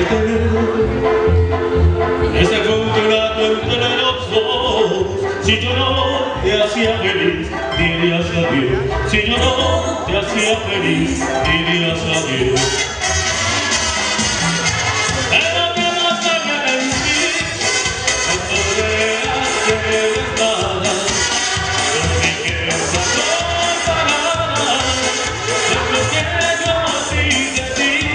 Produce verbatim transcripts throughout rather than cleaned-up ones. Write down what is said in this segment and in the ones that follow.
Desafortunado entre los dos. Si yo no te hacía feliz, dirías adiós. Si yo no te hacía feliz, dirías adiós. Pero que más me arrepentí, cuando veas que eres nada, con riqueza comparada, es lo que yo así de ti.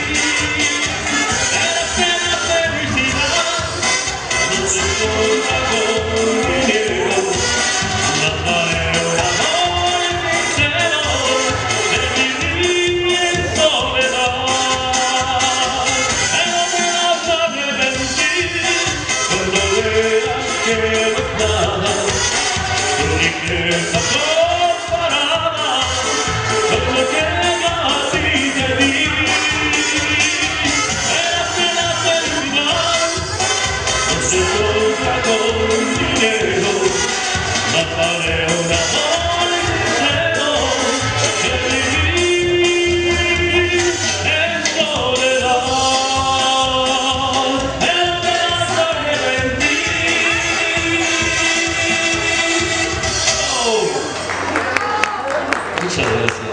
Eres plena felicidad, no se importa con dinero, mandaré un amor sincero de vivir en soledad. Pero me vas a arrepentir cuando veas que no es nada, tu riqueza comparada con lo que yo así te di. Eres plena felicidad, no se compra con dinero, mandaré un amor sincero de vivir en soledad. Pero te vas a arrepentir. Oh. Muchas gracias.